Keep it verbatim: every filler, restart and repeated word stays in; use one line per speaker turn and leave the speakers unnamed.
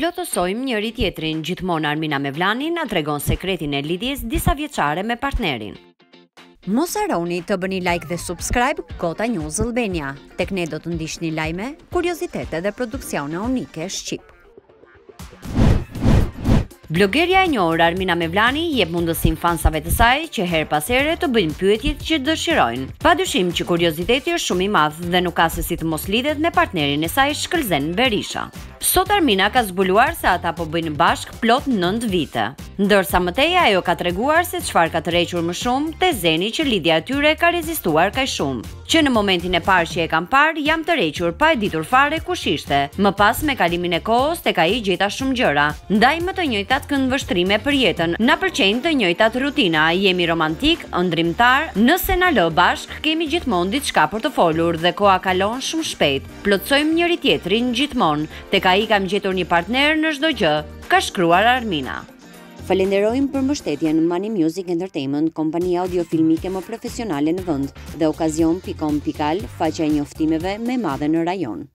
plotësojmë njëri tjetrin, gjithmonë Armina Mevlani na tregon sekretin e lidhjes disa vjeçare me partnerin.
Mos harroni të bëni like dhe subscribe Kota News Albania. Tek ne do të ndiqni lajme, kuriozitete dhe produksione unike shqip.
Blogerja e njohur Armina Mevlani jep mundësinë fansave të saj që her pas here të bëjnë pyetjet që dëshirojnë. Padyshim që kurioziteti është shumë i madh dhe nuk ka se si të mos lidhet me partnerin e saj Shkëlzen Berisha. Sot Armina ka zbuluar se ata po bëjnë bashk plot nëntë vite. Ndërsa më tej ajo ka treguar se çfarë ka tërhequr më shumë te Zeni që lidhja e tyre ka rezistuar kaq shumë, që në momentin e parë që e kam parë jam tërhequr pa e ditur fare kush ishte. Më pas me kalimin e kohës tek ai gjeta shumë gjëra. Ndajmë të njëjtat këndvështrime për jetën, na pëlqejnë të njëjtat rutina, jemi romantik, ëndrimtar, nëse na lë bashk kemi gjithmonë diçka për të folur dhe koha kalon shumë shpejt. Plotsojmë njëri tjetrin gjithmonë, tek ai kam gjetur një partner në çdo gjë, ka shkruar Armina.
Falenderojmë për mbështetjen Money Music Entertainment, kompania audiofilmike më profesionale në vend, dhe Okazion punkt com punkt al, faqja e njoftimeve më e madhe në rajon.